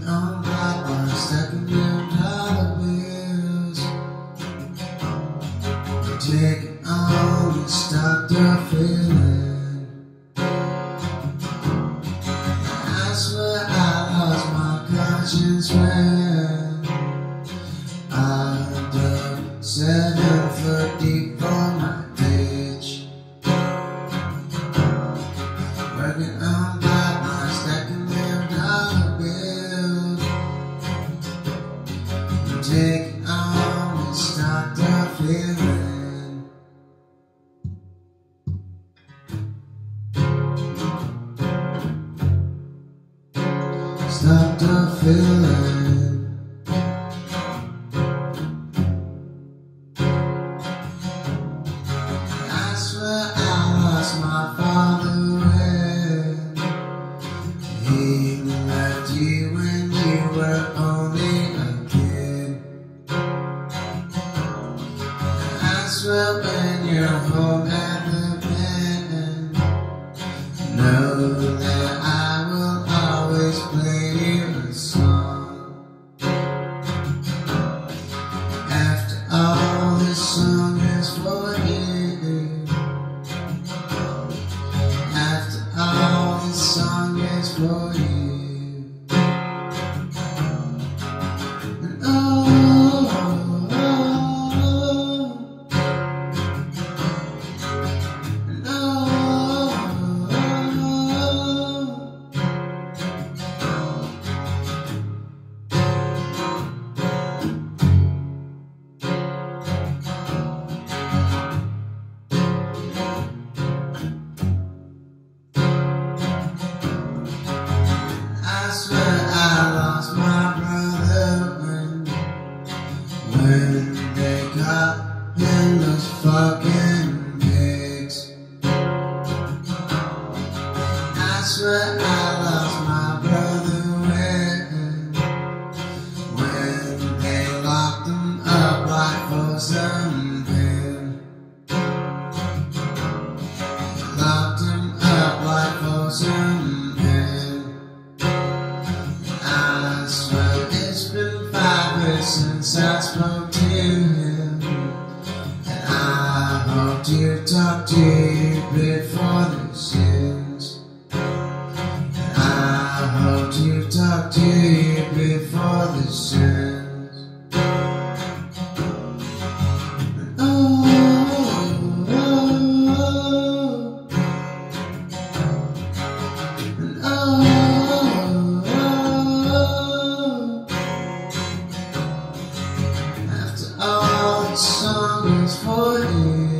on my one stacking $1 bills. Take it on and stop the feeling. I swear I lost my conscience when I dug 7 foot deep for my ditch. Working on my stacking $1 bills. Take it on and stop the feeling. Stop the feeling. I swear I lost my father when he left you when you were only a kid. I swear when you're home at the bend, know that I will always play you a song. After all, this song is for you. After all, this song is for you. And oh, and I swear I lost my brother when they got in those fucking pigs. I swear I lost my brother when they locked him up like for something. Locked him up like for something. I swear it's been 5 years since I spoke to him, and I hope to talk to you before the sins. And I hope to talk to you before the sins. And oh, and after all, the song is for you.